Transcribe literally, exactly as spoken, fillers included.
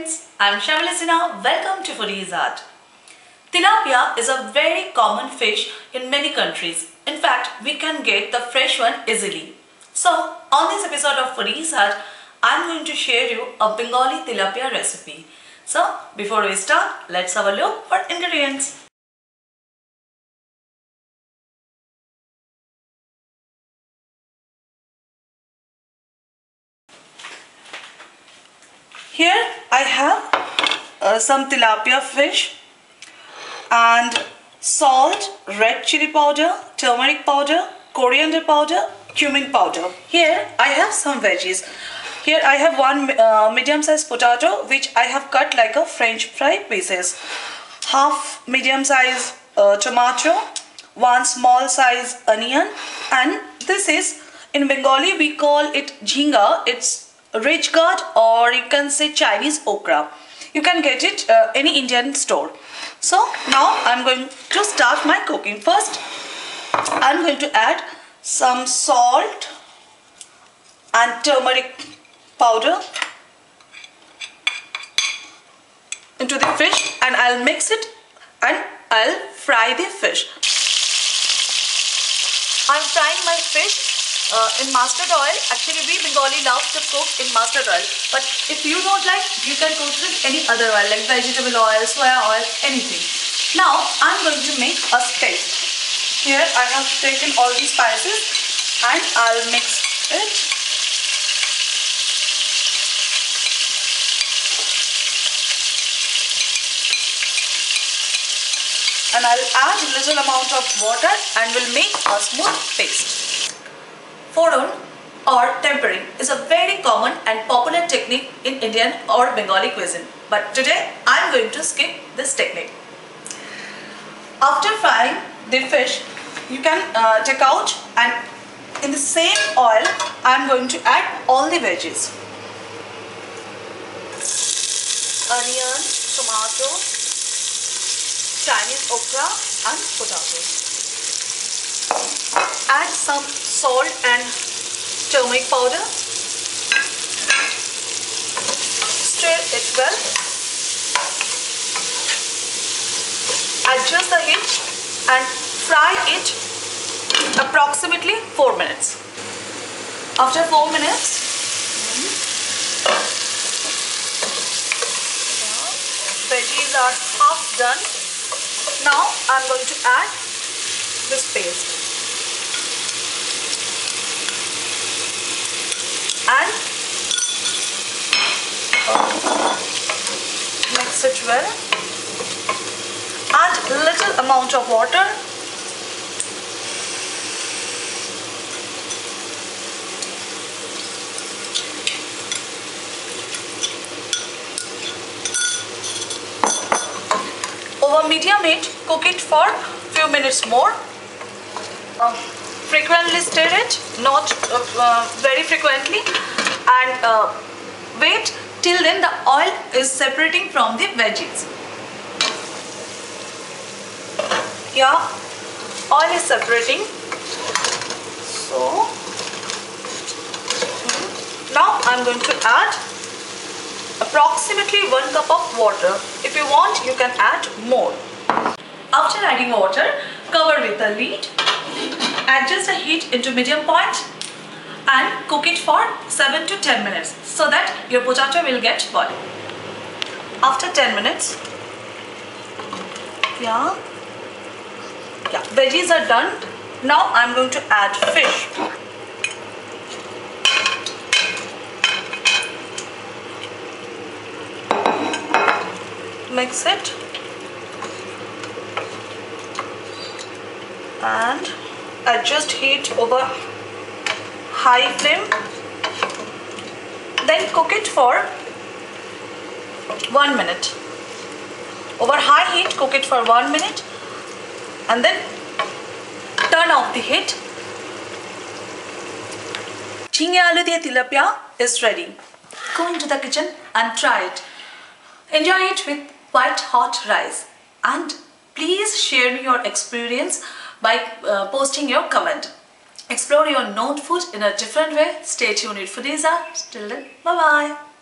friends, I'm Shamalisina. Welcome to Foodies Art. Tilapia is a very common fish in many countries. In fact, we can get the fresh one easily. So, on this episode of Foodies Art, I'm going to share you a Bengali tilapia recipe. So, before we start, let's have a look for ingredients. Here I have uh, some tilapia fish and salt, red chili powder, turmeric powder, coriander powder, cumin powder. Here I have some veggies. Here I have one uh, medium sized potato which I have cut like a French fry pieces. Half medium size uh, tomato, one small size onion, and this is, in Bengali we call it jhinga. It's rich gourd, or you can say Chinese okra. You can get it uh, any Indian store. So now I'm going to start my cooking. First I'm going to add some salt and turmeric powder into the fish, and I'll mix it and I'll fry the fish. I'm frying my fish Uh, in mustard oil. Actually, we Bengali love to cook in mustard oil, but if you don't like, you can cook with any other oil like vegetable oil, soya oil, anything. Now I'm going to make a paste. Here I have taken all the spices and I'll mix it. And I'll add a little amount of water and will make a smooth paste. Foron or tempering is a very common and popular technique in Indian or Bengali cuisine, but today I am going to skip this technique. After frying the fish, you can uh, take out, and in the same oil I am going to add all the veggies. Onion, tomato, Chinese okra and potatoes. Add some salt and turmeric powder. Stir it well. Adjust the heat and fry it approximately four minutes. After four minutes, veggies are half done. Now I am going to add this paste. And mix it well. Add a little amount of water. Over medium heat, cook it for few minutes more. Um, frequently stir it, not uh, uh, very frequently, and uh, wait till then the oil is separating from the veggies. Yeah, oil is separating. So now I'm going to add approximately one cup of water. If you want, you can add more. After adding water, cover with a lid. Adjust the heat into medium point and cook it for seven to ten minutes so that your potato will get boiled. After ten minutes, yeah, yeah, veggies are done. Now I'm going to add fish. Mix it and adjust heat over high flame. Then cook it for one minute. Over high heat, cook it for one minute and then turn off the heat. Jhinga aloo diye tilapia is ready. Go into the kitchen and try it. Enjoy it with white hot rice, and please share me your experience by uh, posting your comment. Explore your known food in a different way. Stay tuned with Foodies Art. Till then, bye bye.